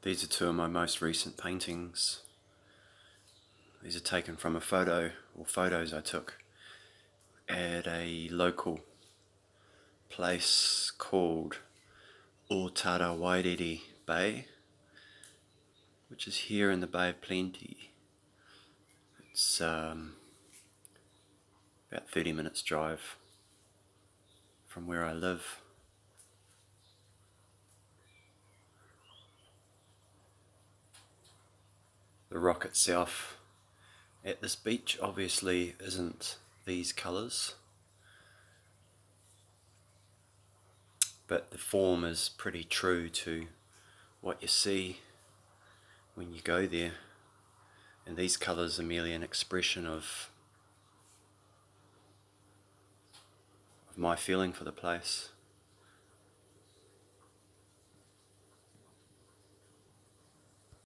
These are two of my most recent paintings. These are taken from a photo, or photos I took at a local place called Otarawairere Bay, which is here in the Bay of Plenty. It's about 30 minutes drive from where I live. The rock itself at this beach obviously isn't these colours, but the form is pretty true to what you see when you go there, and these colours are merely an expression of my feeling for the place.